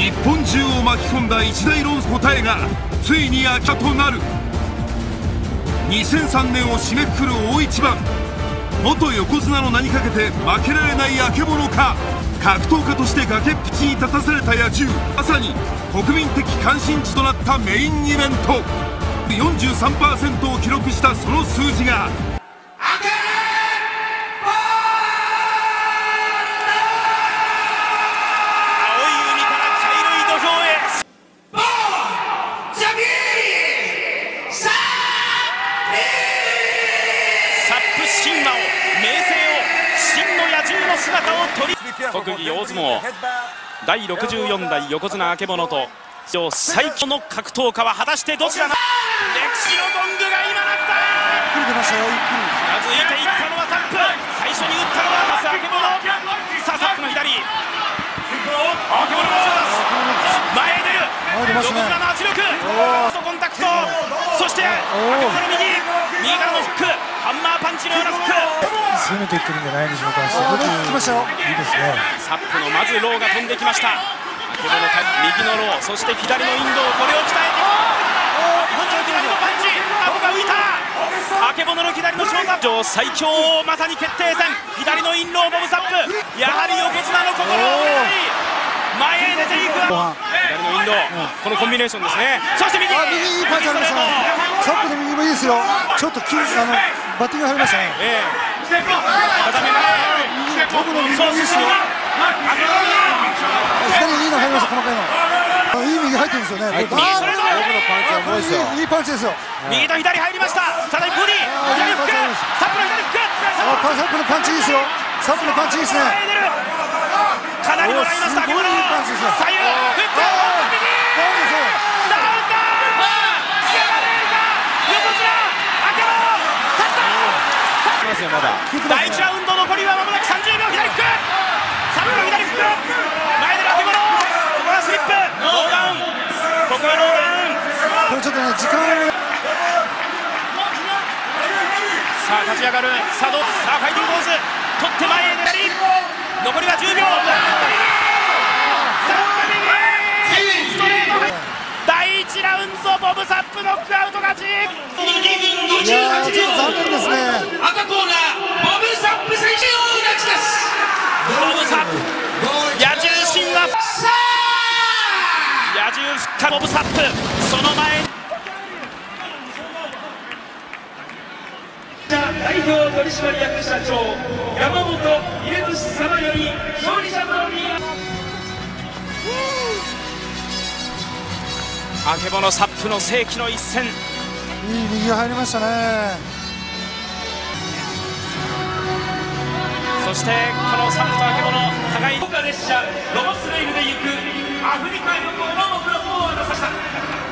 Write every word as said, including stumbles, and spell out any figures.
日本中を巻き込んだ一大論答えがついに明らかとなる。にせんさんねんを締めくくる大一番、元横綱の名にかけて負けられないあけぼのか、格闘家として崖っぷちに立たされた野獣、まさに国民的関心事となったメインイベント。 よんじゅうさんパーセント を記録したその数字が神話を、名声を、真の野獣の姿を取り、国技大相撲だいろくじゅうよん代横綱あけぼのと史上最強の格闘家は果たしてどちらな。歴史のゴングが今鳴った。近づいていったのはサップ、最初に打ったのはあけぼの。さあサップの左、あけぼの前へ出る、横綱の圧力、コンタクト、そしてあけぼのの右、右からのフック、ハンマーパンチのようなフック、 攻めていってるんじゃないでしょうか。すごく来ましたよ。いいですね。 サップのまずローが飛んできました。あけぼの右のロー、そして左のインド、これを鍛えて本当の左のパンチ、アゴが浮いた。あけぼのの左のショート上最強、まさに決定戦、左のインローボブサップ、やはり横綱の心を狙い前へ出ていく。左のインド、このコンビネーションですね。そして右、 右いいパンチありましたね。サップの右もいいですよ。ちょっときあのバッティング入りましたね。 ええ、固め前、 僕の右もいいですよ。左いいの入りました。細かいのいい右入ってるんですよね。 右、それぞれいいパンチですよ。 右と左入りました。さらにボディ、左フック、サップの左フック、 サップのパンチいいですよ。サップのパンチいいですね。 かなりもらいました。あけぼの左右フック、右ダウンだ、仕上がれるか、横綱あけぼの勝った。だいいちラウンド残りはまもなくさんじゅうびょう。左フック、サップの左フック、前でのあけぼの、ここはスリップ、ノーダウン、ここはノーダウン。 これちょっとね時間を、 さあ立ち上がる、さあどう、さあファイティングポーズ取って前へ左、残りはじゅうびょう。ストレート、だいいちラウンドボブサップノックアウト勝ち。 いやーちょっと残念ですね。 赤コーナーボブサップ選手の勝ちです。 ボブサップ野獣神話、野獣復活ボブサップ、その前に代表取締役社長山本秀俊様より勝利者のみ。 あけぼのサップの世紀の一戦、 いい右が入りましたね。 そしてこのサップとあけぼの互いに豪華列車ロマスレイルで行くアフリカ旅行の目録を渡しました。